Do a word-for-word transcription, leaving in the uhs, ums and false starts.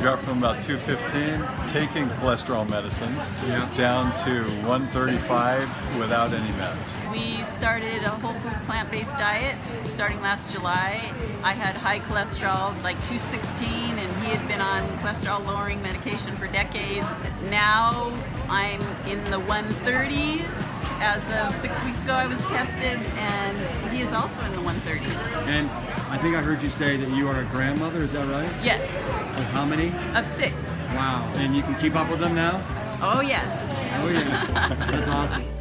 dropped from about two fifteen, taking cholesterol medicines, yeah. down to one thirty-five without any meds. We started a whole food plant-based diet starting last July. I had high cholesterol, like two sixteen, and he had been on cholesterol lowering medication for decades. Now I'm in the one thirties. As of six weeks ago I was tested, and he is also in the one thirties. And I think I heard you say that you are a grandmother, is that right? Yes. Of how many? Of six. Wow. And you can keep up with them now? Oh yes. Oh yeah. That's awesome.